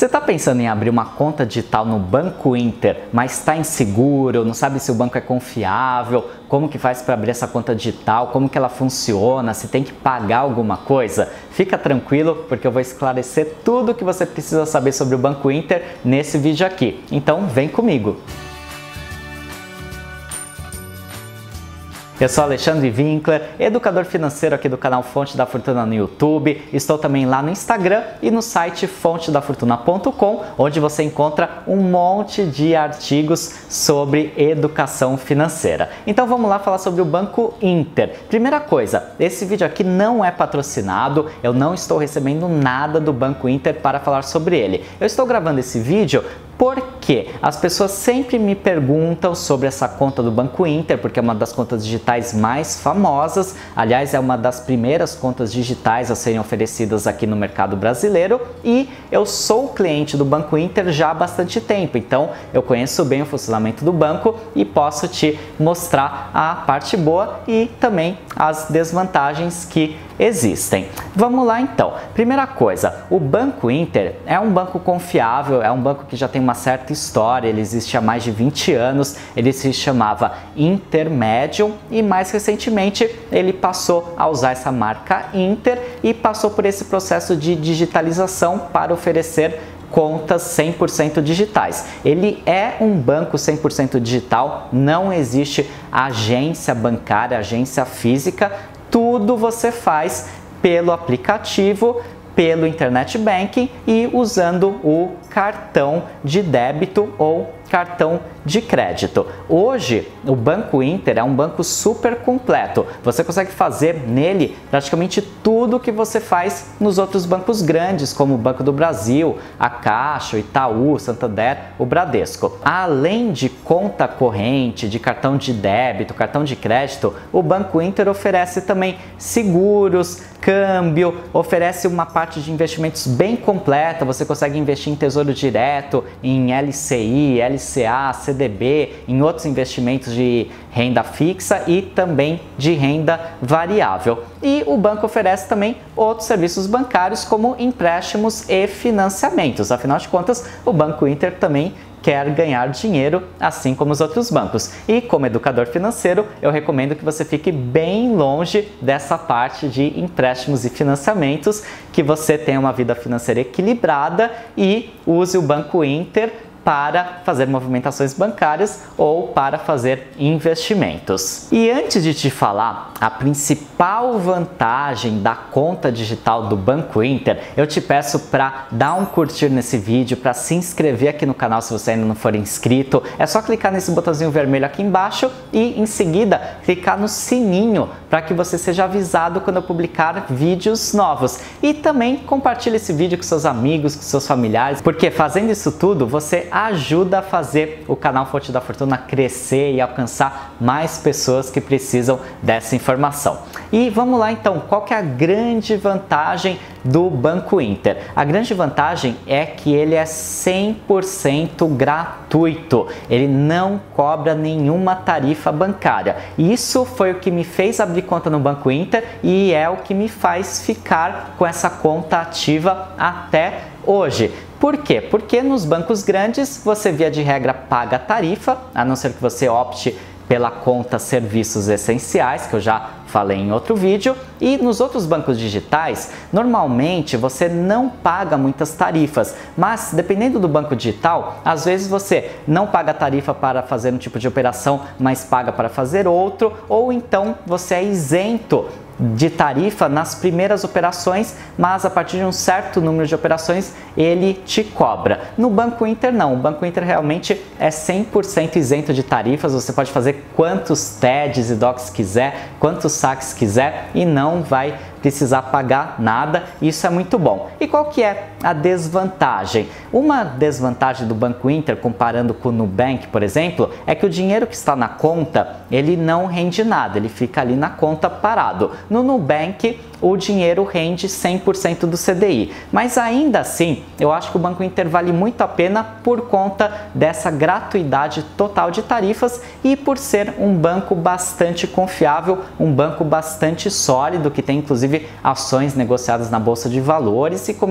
Você está pensando em abrir uma conta digital no Banco Inter, mas está inseguro, não sabe se o banco é confiável, como que faz para abrir essa conta digital, como que ela funciona, se tem que pagar alguma coisa? Fica tranquilo, porque eu vou esclarecer tudo o que você precisa saber sobre o Banco Inter nesse vídeo aqui. Então vem comigo! Eu sou Alexandre Winkler, educador financeiro aqui do canal Fonte da Fortuna no YouTube. Estou também lá no Instagram e no site fontedafortuna.com, onde você encontra um monte de artigos sobre educação financeira. Então vamos lá falar sobre o Banco Inter. Primeira coisa, esse vídeo aqui não é patrocinado, eu não estou recebendo nada do Banco Inter para falar sobre ele. Eu estou gravando esse vídeo porque as pessoas sempre me perguntam sobre essa conta do Banco Inter, porque é uma das contas digitais mais famosas. Aliás, é uma das primeiras contas digitais a serem oferecidas aqui no mercado brasileiro e eu sou cliente do Banco Inter já há bastante tempo, então eu conheço bem o funcionamento do banco e posso te mostrar a parte boa e também as desvantagens que existem. Vamos lá então. Primeira coisa, o Banco Inter é um banco confiável, é um banco que já tem uma certa história, ele existe há mais de 20 anos, ele se chamava Intermedium e mais recentemente ele passou a usar essa marca Inter e passou por esse processo de digitalização para oferecer contas 100% digitais. Ele é um banco 100% digital, não existe agência bancária, agência física, tudo você faz pelo aplicativo, pelo internet banking e usando o cartão de débito ou cartão de crédito. Hoje, o Banco Inter é um banco super completo. Você consegue fazer nele praticamente tudo que você faz nos outros bancos grandes, como o Banco do Brasil, a Caixa, o Itaú, o Santander, o Bradesco. Além de conta corrente, de cartão de débito, cartão de crédito, o Banco Inter oferece também seguros, câmbio, oferece uma parte de investimentos bem completa. Você consegue investir em Tesouro Direto, em LCI, LCA, CDB, em outros investimentos de renda fixa e também de renda variável. E o banco oferece também outros serviços bancários como empréstimos e financiamentos. Afinal de contas, o Banco Inter também quer ganhar dinheiro, assim como os outros bancos. E como educador financeiro, eu recomendo que você fique bem longe dessa parte de empréstimos e financiamentos, que você tenha uma vida financeira equilibrada e use o Banco Inter para fazer movimentações bancárias ou para fazer investimentos. E antes de te falar a principal vantagem da conta digital do Banco Inter, eu te peço para dar um curtir nesse vídeo, para se inscrever aqui no canal se você ainda não for inscrito. É só clicar nesse botãozinho vermelho aqui embaixo e em seguida clicar no sininho para que você seja avisado quando eu publicar vídeos novos. E também compartilhe esse vídeo com seus amigos, com seus familiares, porque fazendo isso tudo você ajuda a fazer o canal Fonte da Fortuna crescer e alcançar mais pessoas que precisam dessa informação. E vamos lá então, qual que é a grande vantagem do Banco Inter? A grande vantagem é que ele é 100% gratuito, ele não cobra nenhuma tarifa bancária. Isso foi o que me fez abrir conta no Banco Inter e é o que me faz ficar com essa conta ativa até hoje. Por quê? Porque nos bancos grandes você via de regra paga tarifa, a não ser que você opte pela conta serviços essenciais, que eu já falei em outro vídeo, e nos outros bancos digitais, normalmente você não paga muitas tarifas, mas dependendo do banco digital, às vezes você não paga tarifa para fazer um tipo de operação, mas paga para fazer outro, ou então você é isento de tarifa nas primeiras operações, mas a partir de um certo número de operações ele te cobra. No Banco Inter não, o Banco Inter realmente é 100% isento de tarifas, você pode fazer quantos TEDs e DOCs quiser, quantos saques quiser e não vai precisar pagar nada, isso é muito bom. E qual que é a desvantagem? Uma desvantagem do Banco Inter, comparando com o Nubank, por exemplo, é que o dinheiro que está na conta, ele não rende nada, ele fica ali na conta parado. No Nubank, o dinheiro rende 100% do CDI, mas ainda assim, eu acho que o Banco Inter vale muito a pena por conta dessa gratuidade total de tarifas e por ser um banco bastante confiável, um banco bastante sólido, que tem inclusive ações negociadas na Bolsa de Valores e, como eu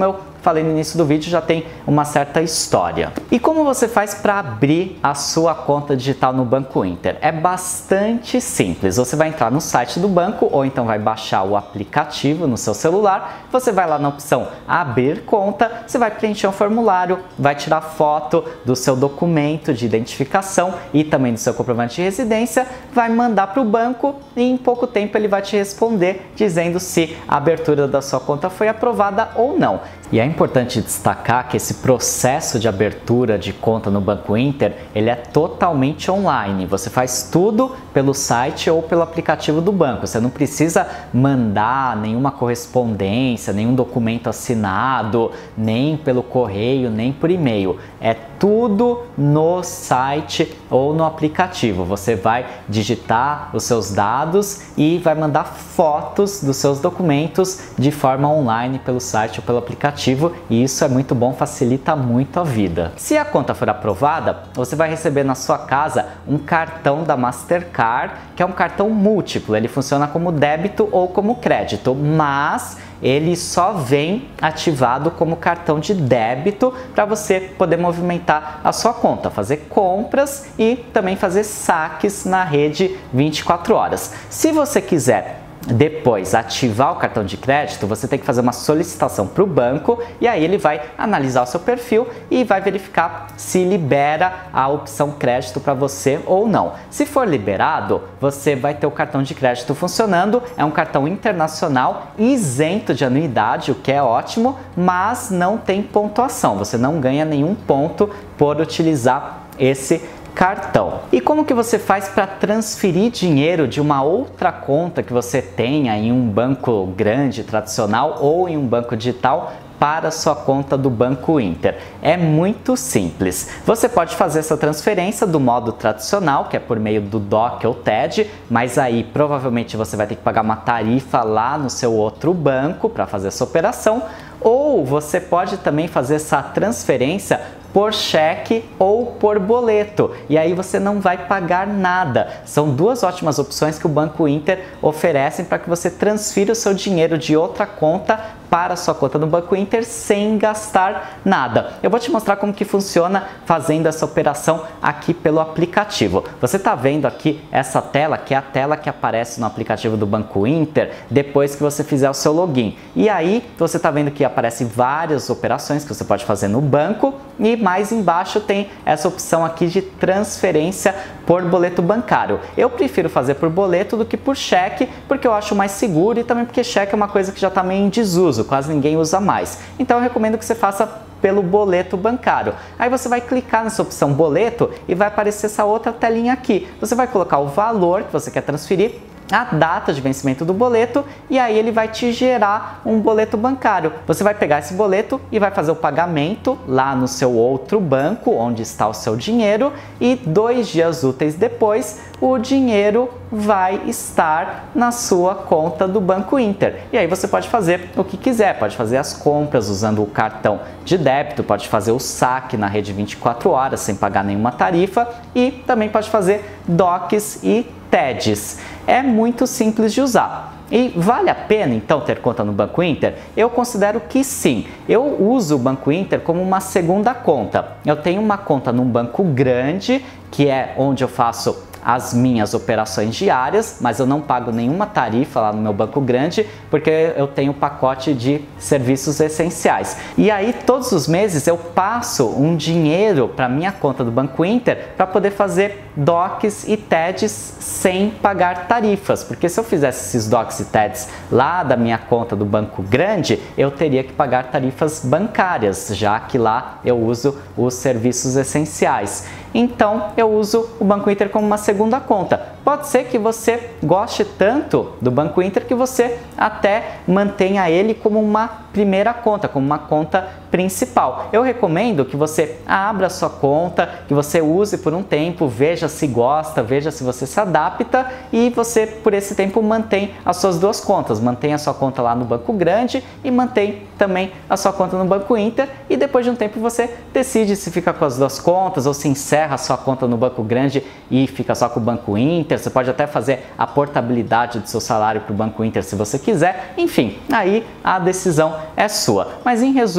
falei no início do vídeo, já tem uma certa história. E como você faz para abrir a sua conta digital no Banco Inter? É bastante simples. Você vai entrar no site do banco ou então vai baixar o aplicativo no seu celular. Você vai lá na opção abrir conta, você vai preencher um formulário, vai tirar foto do seu documento de identificação e também do seu comprovante de residência, vai mandar para o banco e em pouco tempo ele vai te responder dizendo se a abertura da sua conta foi aprovada ou não. E é importante destacar que esse processo de abertura de conta no Banco Inter, ele é totalmente online. Você faz tudo pelo site ou pelo aplicativo do banco. Você não precisa mandar nenhuma correspondência, nenhum documento assinado, nem pelo correio, nem por e-mail. É tudo no site ou no aplicativo. Você vai digitar os seus dados e vai mandar fotos dos seus documentos de forma online pelo site ou pelo aplicativo. E isso é muito bom, facilita muito a vida. Se a conta for aprovada, você vai receber na sua casa um cartão da Mastercard, que é um cartão múltiplo. Ele funciona como débito ou como crédito, mas ele só vem ativado como cartão de débito para você poder movimentar a sua conta, fazer compras e também fazer saques na rede 24 horas. Se você quiser depois ativar o cartão de crédito, você tem que fazer uma solicitação para o banco e aí ele vai analisar o seu perfil e vai verificar se libera a opção crédito para você ou não. Se for liberado, você vai ter o cartão de crédito funcionando. É um cartão internacional isento de anuidade, o que é ótimo, mas não tem pontuação. Você não ganha nenhum ponto por utilizar esse cartão. E como que você faz para transferir dinheiro de uma outra conta que você tenha em um banco grande, tradicional ou em um banco digital para a sua conta do Banco Inter? É muito simples. Você pode fazer essa transferência do modo tradicional, que é por meio do DOC ou TED, mas aí provavelmente você vai ter que pagar uma tarifa lá no seu outro banco para fazer essa operação, ou você pode também fazer essa transferência por cheque ou por boleto, e aí você não vai pagar nada. São duas ótimas opções que o Banco Inter oferece para que você transfira o seu dinheiro de outra conta para a sua conta no Banco Inter sem gastar nada. Eu vou te mostrar como que funciona fazendo essa operação aqui pelo aplicativo. Você está vendo aqui essa tela, que é a tela que aparece no aplicativo do Banco Inter depois que você fizer o seu login. E aí você está vendo que aparecem várias operações que você pode fazer no banco e mais embaixo tem essa opção aqui de transferência por boleto bancário. Eu prefiro fazer por boleto do que por cheque, porque eu acho mais seguro e também porque cheque é uma coisa que já está meio em desuso, quase ninguém usa mais. Então eu recomendo que você faça pelo boleto bancário. Aí você vai clicar nessa opção boleto e vai aparecer essa outra telinha aqui. Você vai colocar o valor que você quer transferir, a data de vencimento do boleto e aí ele vai te gerar um boleto bancário. Você vai pegar esse boleto e vai fazer o pagamento lá no seu outro banco, onde está o seu dinheiro, e 2 dias úteis depois o dinheiro vai estar na sua conta do Banco Inter. E aí você pode fazer o que quiser, pode fazer as compras usando o cartão de débito, pode fazer o saque na rede 24 horas sem pagar nenhuma tarifa e também pode fazer DOCs e TEDs. É muito simples de usar. E vale a pena então ter conta no Banco Inter? Eu considero que sim. Eu uso o Banco Inter como uma segunda conta. Eu tenho uma conta num banco grande, que é onde eu faço as minhas operações diárias, mas eu não pago nenhuma tarifa lá no meu banco grande, porque eu tenho pacote de serviços essenciais. E aí todos os meses eu passo um dinheiro para minha conta do Banco Inter para poder fazer DOCs e TEDs sem pagar tarifas, porque se eu fizesse esses DOCs e TEDs lá da minha conta do banco grande, eu teria que pagar tarifas bancárias, já que lá eu uso os serviços essenciais. Então eu uso o Banco Inter como uma segunda conta. Pode ser que você goste tanto do Banco Inter que você até mantenha ele como uma primeira conta, como uma conta principal. Eu recomendo que você abra a sua conta, que você use por um tempo, veja se gosta, veja se você se adapta e você por esse tempo mantém as suas duas contas, mantém a sua conta lá no Banco Grande e mantém também a sua conta no Banco Inter e depois de um tempo você decide se fica com as duas contas ou se encerra a sua conta no Banco Grande e fica só com o Banco Inter. Você pode até fazer a portabilidade do seu salário para o Banco Inter se você quiser. Enfim, aí a decisão é sua. Mas em resumo,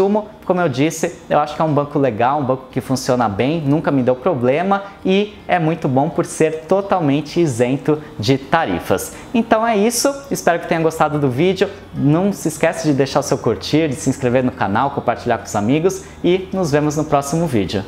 como eu disse, eu acho que é um banco legal, um banco que funciona bem, nunca me deu problema e é muito bom por ser totalmente isento de tarifas. Então é isso, espero que tenha gostado do vídeo. Não se esquece de deixar o seu curtir, de se inscrever no canal, compartilhar com os amigos e nos vemos no próximo vídeo.